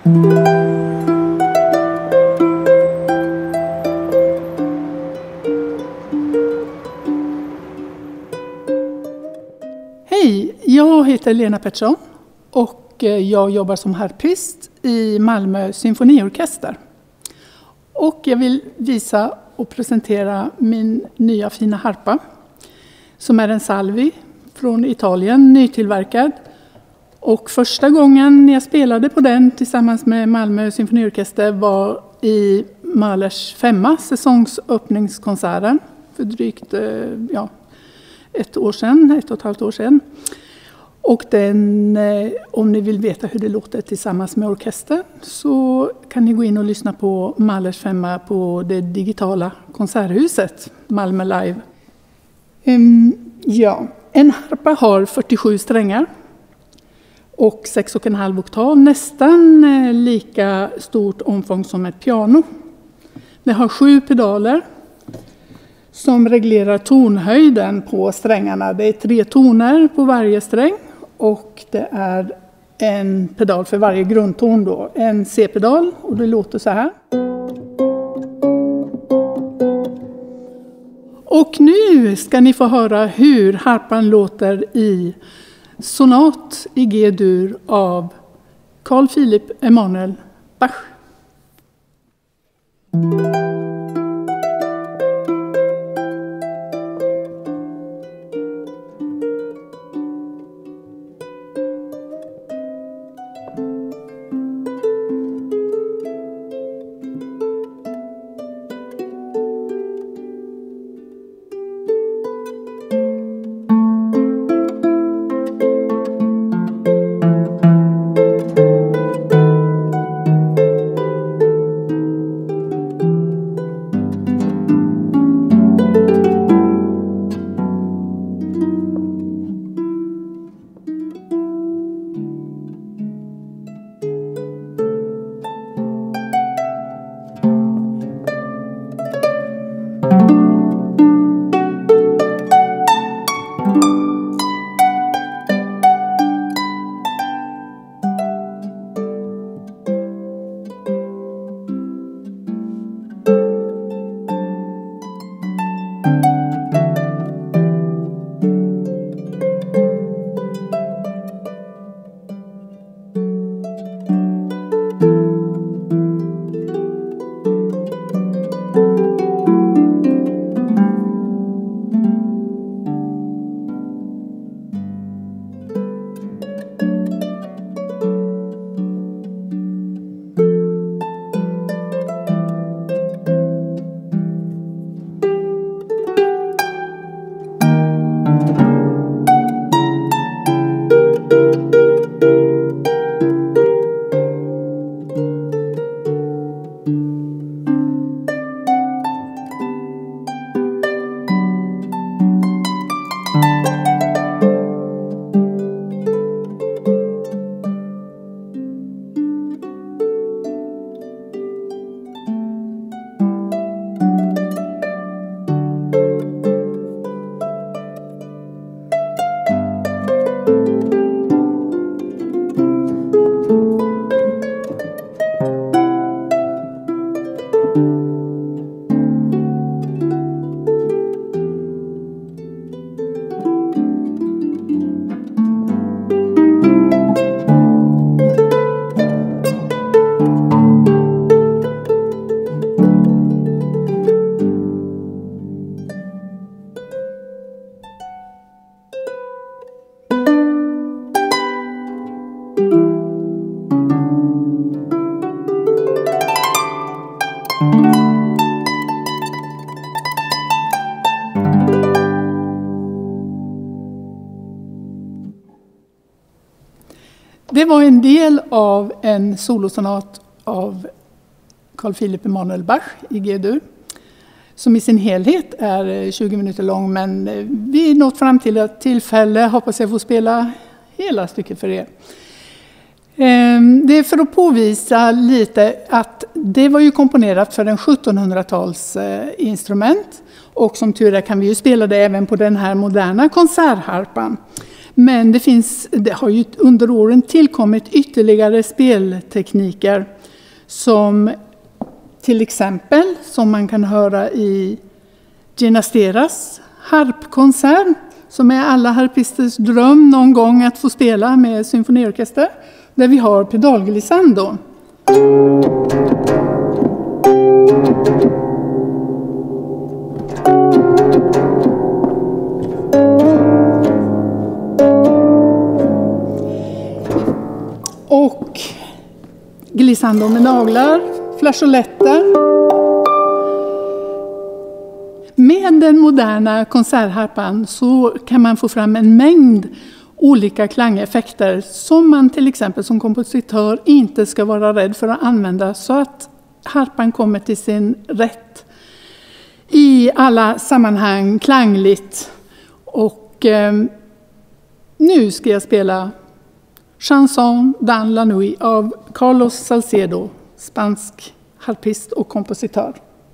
Hej, jag heter Lena Pettersson och jag jobbar som harpist i Malmö symfoniorkester. Och jag vill visa och presentera min nya fina harpa som är en Salvi från Italien, nytillverkad. Och första gången jag spelade på den tillsammans med Malmö symfoniorkester var i Mahlers 5 säsongsöppningskonserten för drygt 1,5 år sedan. Och den, om ni vill veta hur det låter tillsammans med orkester så kan ni gå in och lyssna på Mahlers 5 på det digitala konserthuset Malmö Live. En harpa har 47 strängar och 6,5 oktav, nästan lika stort omfång som ett piano. Det har 7 pedaler som reglerar tonhöjden på strängarna. Det är 3 toner på varje sträng och det är en pedal för varje grundton då. En C-pedal och det låter så här. Och nu ska ni få höra hur harpan låter i sonat i G-dur av Carl Philipp Emanuel Bach. Det var en del av en solosonat av Carl Philipp Emanuel Bach i G-dur, som i sin helhet är 20 minuter lång, men vi nått fram till ett tillfälle, hoppas jag får spela hela stycket för er. Det är för att påvisa lite att det var ju komponerat för en 1700-tals instrument, och som tur är kan vi ju spela det även på den här moderna konsertharpan. Men det har ju under åren tillkommit ytterligare speltekniker som till exempel som man kan höra i Ginasteras harpkonsert, som är alla harpisters dröm någon gång att få spela med symfoniorkester, där vi har pedalglissando. Och glissando med naglar, flageoletter. Med den moderna konsertharpan så kan man få fram en mängd olika klangeffekter som man till exempel som kompositör inte ska vara rädd för att använda, så att harpan kommer till sin rätt i alla sammanhang klangligt. Och nu ska jag spela Chanson dans la nuit av Carlos Salcedo, spansk harpist och kompositör.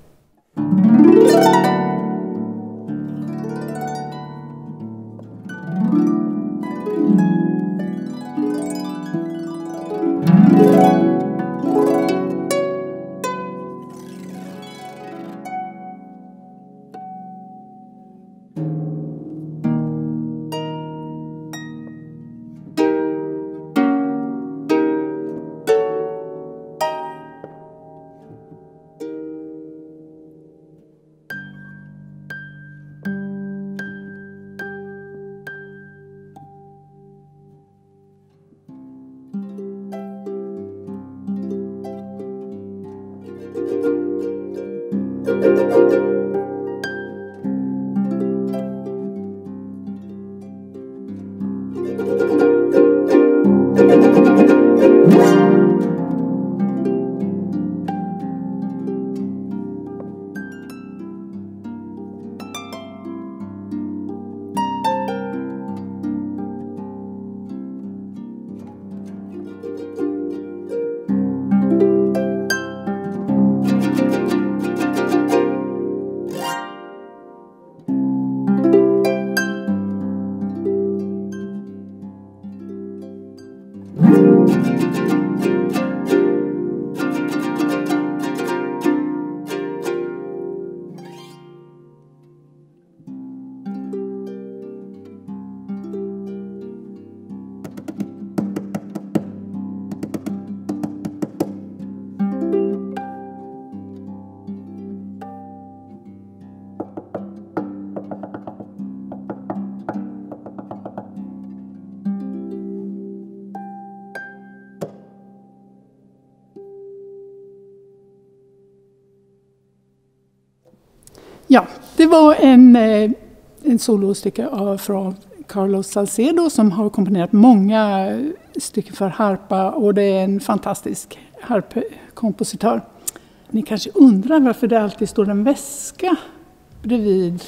Ja, det var en solostycke från Carlos Salcedo som har komponerat många stycken för harpa, och det är en fantastisk harpkompositör. Ni kanske undrar varför det alltid står en väska bredvid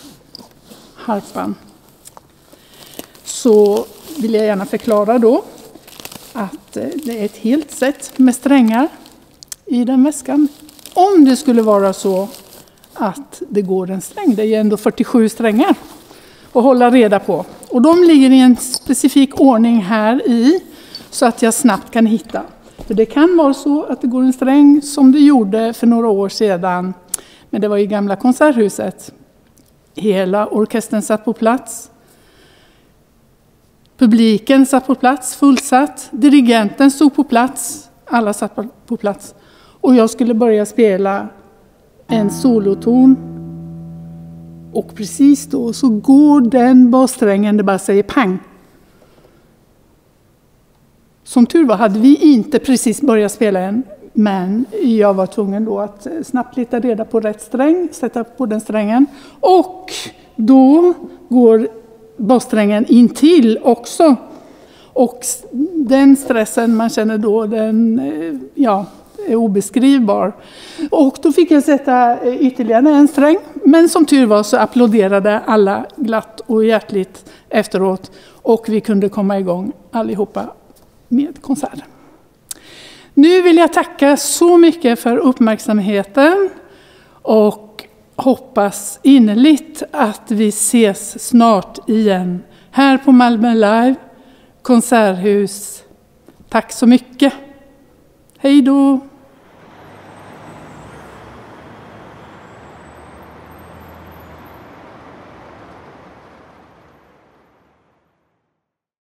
harpan. Så vill jag gärna förklara då att det är ett helt set med strängar i den väskan. Om det skulle vara så att det går en sträng, det är ändå 47 strängar att hålla reda på. Och de ligger i en specifik ordning här i, så att jag snabbt kan hitta. För det kan vara så att det går en sträng som det gjorde för några år sedan. Men det var i gamla konserthuset. Hela orkestern satt på plats. Publiken satt på plats, fullsatt. Dirigenten stod på plats. Alla satt på plats. Och jag skulle börja spela en soloton. Och precis då så går den bassträngen, det bara säger pang. Som tur var hade vi inte precis börjat spela än. Men jag var tvungen då att snabbt leta reda på rätt sträng, sätta på den strängen. Och då går bassträngen in till också. Och den stressen man känner då, den är obeskrivbar. Och då fick jag sätta ytterligare en sträng. Men som tur var så applåderade alla glatt och hjärtligt efteråt. Och vi kunde komma igång allihopa med konserten. Nu vill jag tacka så mycket för uppmärksamheten. Och hoppas innerligt att vi ses snart igen här på Malmö Live konserthus. Tack så mycket. Hej då!